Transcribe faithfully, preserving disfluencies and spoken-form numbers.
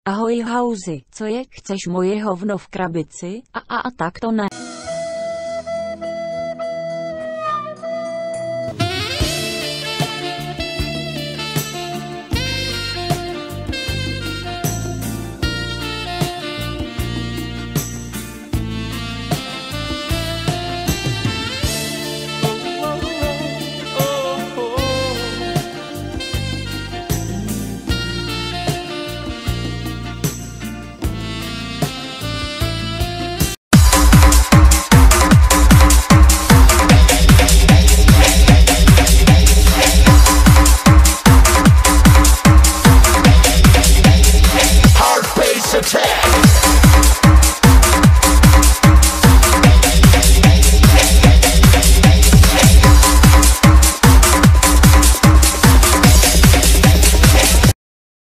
Ahoj Hausi, co je, chceš moje hovno v krabici? A a a tak to ne.